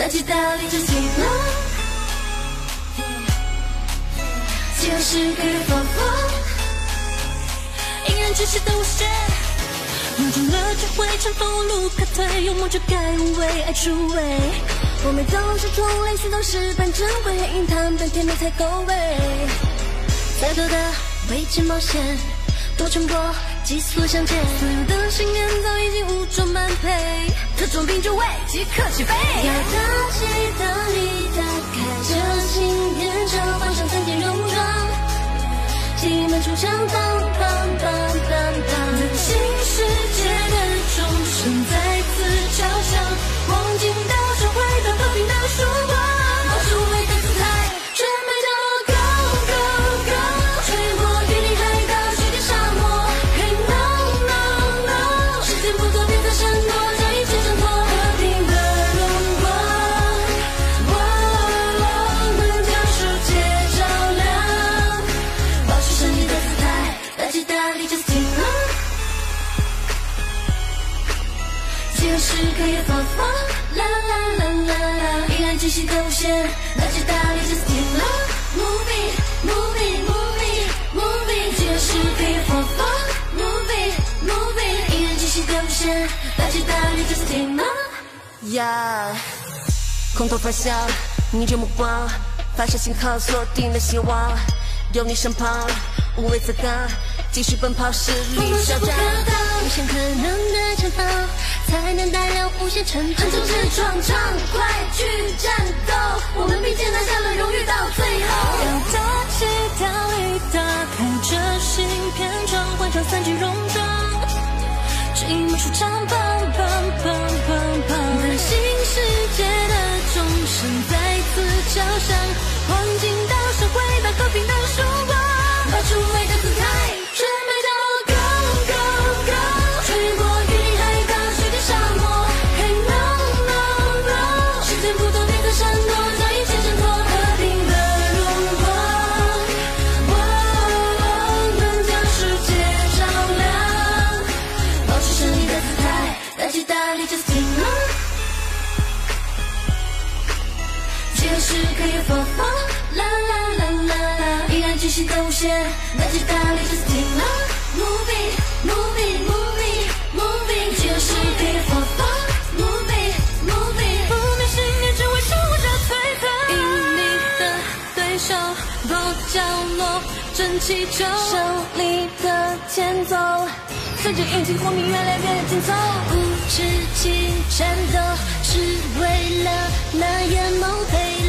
击打理就行了，就是可以放放，依然只是都是用尽了智慧，乘风无路可退，幽默就该无畏，爱出位。我们都是同类，心都是般珍贵，因他们甜美才够味。再多的未知冒险，多冲破，急速向前。所有的信念早已经武装满配，特种兵就位，即刻起飞。要大起大力打开这心篇章，换上3件戎装，挤满出场，当当当当当。能新世界的钟声再次敲响，黄金岛上回到和平的曙光，冒出伟大姿态，全面降落 Go Go Go， 吹过雨林海岛水晶沙漠，嘿 No No No， 时间不多别再闪躲，将一切挣脱和平的荣光，能将世界照亮，保持胜利的姿态，大起大立 just team up， 就是可以放放，啦啦啦啦啦，依然继续的无限，大起大立 just team up，moving moving moving moving， 就是可以放放 moving moving， 依然继续的无限，大起大立 just team up。 空投方向，逆着目光，发射信号，锁定了希望。有你身旁，无畏则刚，继续奔跑，实力嚣张。 无限可能的前方，才能带来无限成长。横冲直撞，畅快去战斗，我们并肩拿下了荣誉到最后。要大起大力打开这新篇章，换上3件戎装，挤满出场，棒棒棒棒棒。当新世界的钟声再次敲响，黄金岛上回到和平的曙光，发出伟大姿态，全面降落 Go Go Go， 吹过雨林海岛水晶沙漠，嘿 No No No， 时间不多别再闪躲，将一切挣脱和平的荣光，能将世界照亮，保持胜利的姿态，大起大立 just team up， 就是可以放放，啦啦啦啦啦，依然继续的无限，大起大立 just team up，moving moving moving moving， 就是可以放放 moving moving， 不灭信念只会是我的摧残，因你的对手都降落，争气球胜利的前奏，随着引擎火力越来越紧凑，无止境战斗是为了那眼眸配。